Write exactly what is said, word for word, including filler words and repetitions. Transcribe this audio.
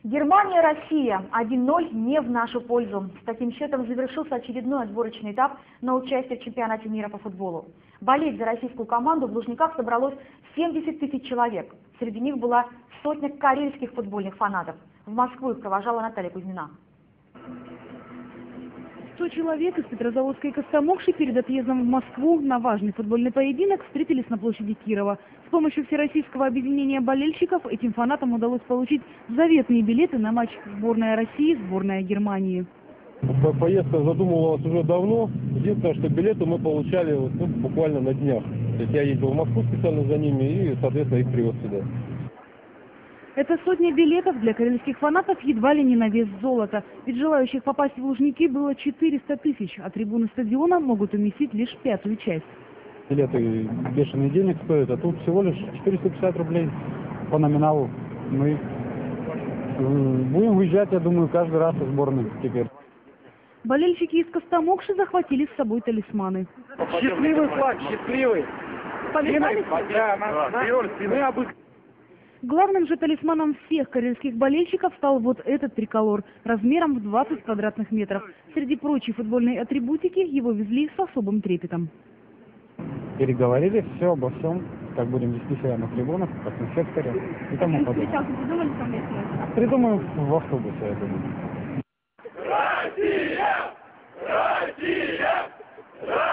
Германия-Россия один ноль не в нашу пользу. С таким счетом завершился очередной отборочный этап на участие в чемпионате мира по футболу. Болеть за российскую команду в Лужниках собралось семьдесят тысяч человек. Среди них была сотня карельских футбольных фанатов. В Москву их провожала Наталья Кузьмина. сто человек из Петрозаводска и Костомукши перед отъездом в Москву на важный футбольный поединок встретились на площади Кирова. С помощью Всероссийского объединения болельщиков этим фанатам удалось получить заветные билеты на матч сборная России, сборная Германии. Поездка задумывалась уже давно. Единственное, что билеты мы получали вот, ну, буквально на днях. То есть я ездил в Москву специально за ними и, соответственно, их привез сюда. Эта сотня билетов для карельских фанатов едва ли не на вес золота. Ведь желающих попасть в Лужники было четыреста тысяч, а трибуны стадиона могут уместить лишь пятую часть. Билеты бешеные денег стоят, а тут всего лишь четыреста пятьдесят рублей по номиналу. Мы будем выезжать, я думаю, каждый раз из сборной теперь. Болельщики из Костомукши захватили с собой талисманы. Счастливый флаг, счастливый. Главным же талисманом всех карельских болельщиков стал вот этот триколор, размером в двадцать квадратных метров. Среди прочей футбольной атрибутики его везли с особым трепетом. Переговорили все обо всем, как будем вести себя на трибунах, как на секторе и тому подобное. Придумаем в автобусе, я думаю. Россия! Россия!